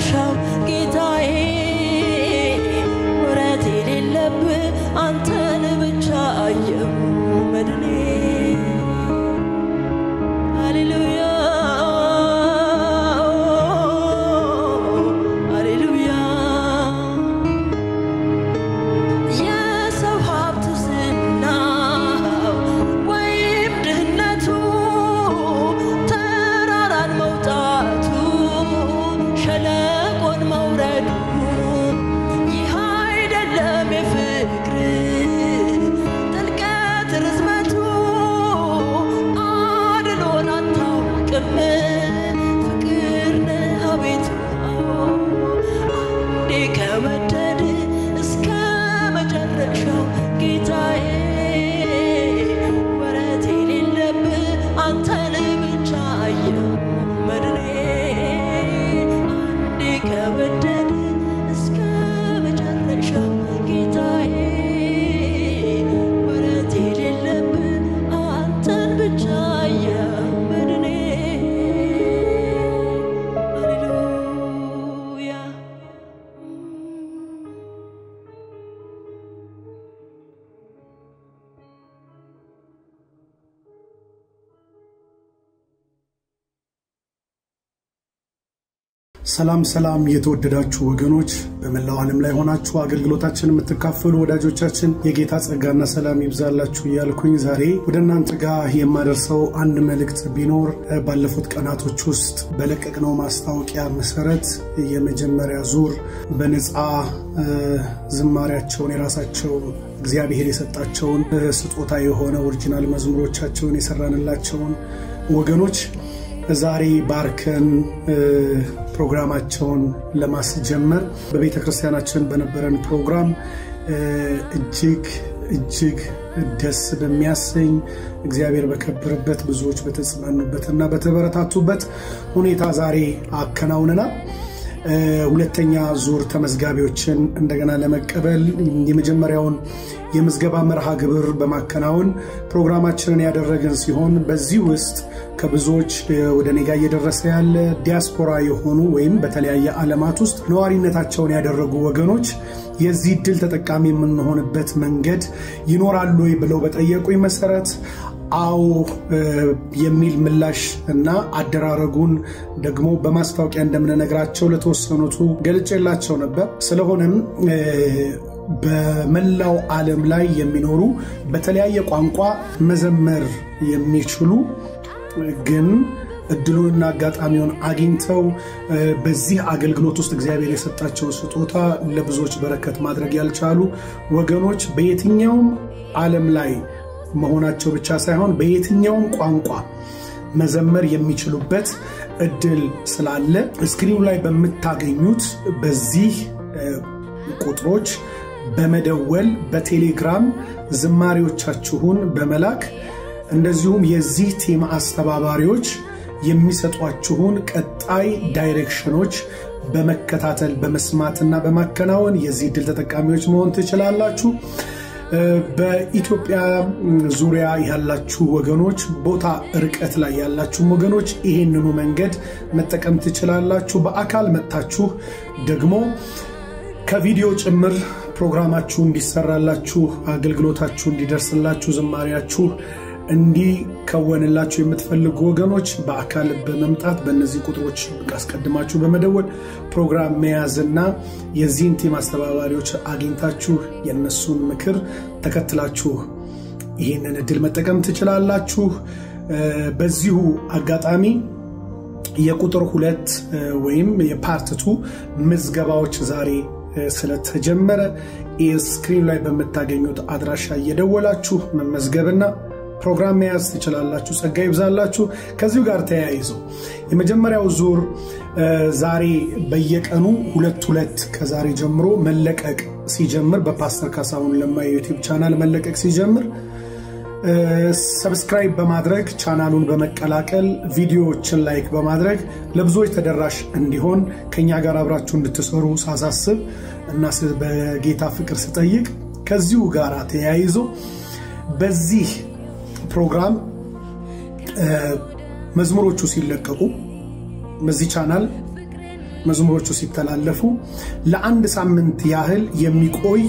መጨረሻው ጌታዬ ወረት የሌለብህ አንተን ብቻ አየሁ መድኔ ሃሌሉያ ሃሌሉያ የሰው ሀብት ዝና ወይም ድህነቱ ተራራን መውጣቱ ሸለቆን መውረዱ ይህ አይደለም የፍቅር ጥልቀት ርዝመቱ አድሎን አታውቅም ፍቅር ነህ አቤቱ አንዴ ከወደድ እስከ መጨረሻው ጌታዬ ወረት የሌለብህ አንተን ብቻ አየሁ መድኔ አንዴ ከወደድ እስከ መጨረሻው ጌታዬ ወረት የሌለብህ አንተን ብቻ አየሁ መድኔ ሃሌሉያ ሰላም ሰላም የተወደዳችሁ ወገኖች በመላው ዓለም ላይ ሆናችሁ አገልግሎታችንን የምትካፈሉ ወዳጆቻችን የጌታ ጸጋና ሰላም ይብዛላችሁ ያልኩኝ ዛሬ ወደናንተ ጋር የማደርሰው አንድ መልእክት ቢኖር ባለፉት ቀናቶች ውስጥ በለቀቅነው ማስታወቂያ መሰረት የመጀመሪያ ዙር በነፃ ዝማሬያቸውን የራሳቸው እግዚአብሔር የሰጣቸውን ስጦታ የሆነ ኦሪጂናል መዝሙሮቻቸውን የሰራንላቸውን ወገኖች ዛሬ ባርከን ፕሮግራማቸውን ለማስጀመር በቤተ ክርስቲያናችን በነበረን ፕሮግራም እጅግ ደስ በሚያሰኝ እግዚአብሔር በከበረበት ብዙዎች በተጽናኑበትና በተበረታቱበት ሁኔታ ዛሬ አከናውነናል። ሁለተኛ ዙር ተመዝጋቢዎችን እንደገና ለመቀበል የመጀመሪያውን የምዝገባ መርሃ ግብር በማከናወን ፕሮግራማችንን ያደረግን ሲሆን በዚህ ውስጥ ከብዙዎች ወደ ኔጋ እየደረሰ ያለ ዲያስፖራ የሆኑ ወይም በተለያየ ዓለማት ውስጥ ነዋሪነታቸውን ያደረጉ ወገኖች የዚህ ድል ተጠቃሚ የምንሆንበት መንገድ ይኖራሉ ብለው በጠየቁኝ መሰረት አው የሚል ምላሽ እና አደራረጉን ደግሞ በማስታወቂያ እንደምንነግራቸው ለተወሰኑቱ ገልጬላቸው ነበር። ስለሆነም በመላው ዓለም ላይ የሚኖሩ በተለያየ ቋንቋ መዘመር የሚችሉ ግን እድሉንና አጋጣሚውን አግኝተው በዚህ አገልግሎት ውስጥ እግዚአብሔር የሰጣቸው ስጦታ ለብዙዎች በረከት ማድረግ ያልቻሉ ወገኖች በየትኛውም ዓለም ላይ መሆናቸው ብቻ ሳይሆን በየትኛውም ቋንቋ መዘመር የሚችሉበት እድል ስላለ ስክሪኑ ላይ በመታገኙት በዚህ ቁጥሮች በመደወል በቴሌግራም ዝማሬዎቻችሁን በመላክ እንደዚሁም የዚህ ቲም አስተባባሪዎች የሚሰጧችሁን ቀጣይ ዳይሬክሽኖች በመከታተል በመስማትና በማከናወን የዚህ ድል ተጠቃሚዎች መሆን ትችላላችሁ። በኢትዮጵያ ዙሪያ ያላችሁ ወገኖች ቦታ ርቀት ላይ ያላችሁ ወገኖች ይሄንኑ መንገድ መጠቀም ትችላላችሁ። በአካል መጣችሁ ደግሞ ከቪዲዮ ጭምር ፕሮግራማችሁ እንዲሰራላችሁ አገልግሎታችሁ እንዲደርስላችሁ ዝማሬያችሁ እንዲከወንላችሁ የምትፈልጉ ወገኖች በአካል በመምጣት በእነዚህ ቁጥሮች አስቀድማችሁ በመደወል ፕሮግራም መያዝና የዚህን ቲም አስተባባሪዎች አግኝታችሁ የነሱን ምክር ተከትላችሁ ይሄንን እድል መጠቀም ትችላላችሁ። በዚሁ አጋጣሚ የቁጥር 2 ወይም የፓርት 2 ምዝገባዎች ዛሬ ስለተጀመረ ስክሪን ላይ በመታገኙት አድራሻ እየደወላችሁ መመዝገብና ፕሮግራም መያዝ ትችላላችሁ። ጸጋ ይብዛላችሁ። ከዚሁ ጋር ተያይዞ የመጀመሪያው ዙር ዛሬ በየቀኑ 2 ከዛሬ ጀምሮ መለቀቅ ሲጀምር በፓስተር ካሳሁን ለማ ዩቲዩብ ቻናል መለቀቅ ሲጀምር ሰብስክራይብ በማድረግ ቻናሉን በመቀላቀል ቪዲዮዎችን ላይክ በማድረግ ለብዙዎች ተደራሽ እንዲሆን ከኛ ጋር አብራችሁ እንድትሰሩ ሳሳስብ እና በጌታ ፍቅር ስጠይቅ ከዚሁ ጋር ተያይዞ በዚህ ፕሮግራም መዝሙሮቹ ሲለቀቁ በዚህ ቻናል መዝሙሮቹ ሲተላለፉ ለአንድ ሳምንት ያህል የሚቆይ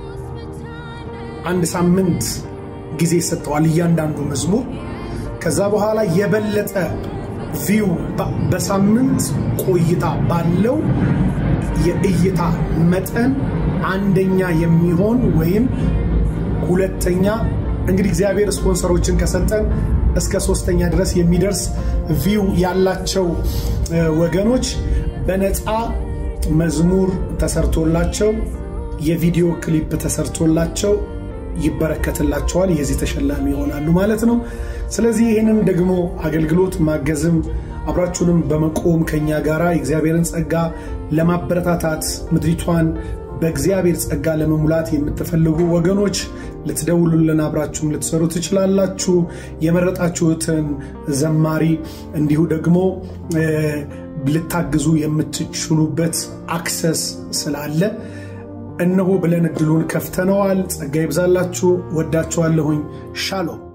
አንድ ሳምንት ጊዜ ሰጥተዋል እያንዳንዱ መዝሙር ከዛ በኋላ የበለጠ ቪው በሳምንት ቆይታ ባለው የእይታ መጠን አንደኛ የሚሆን ወይም ሁለተኛ እንግዲህ እግዚአብሔር ስፖንሰሮችን ከሰጠን እስከ ሶስተኛ ድረስ የሚደርስ ቪው ያላቸው ወገኖች በነፃ መዝሙር ተሰርቶላቸው የቪዲዮ ክሊፕ ተሰርቶላቸው ይበረከትላቸዋል የዚህ ተሸላሚ ይሆናሉ ማለት ነው ስለዚህ ይሄንን ደግሞ አገልግሎት ማገዝም አብራችሁንም በመቆም ከኛ ጋራ እግዚአብሔርን ጸጋ ለማበረታታት ምድሪቷን በእግዚአብሔር ጸጋ ለመሙላት የምትፈልጉ ወገኖች ልትደውሉልን አብራችሁም ልትሰሩ ትችላላችሁ የመረጣችሁትን ዘማሪ እንዲሁ ደግሞ ልታግዙ የምትችሉበት አክሰስ ስላለ እነሆ ብለን እድሉን ከፍተነዋል ጸጋ ይብዛላችሁ ወዳችኋለሁኝ ሻሎም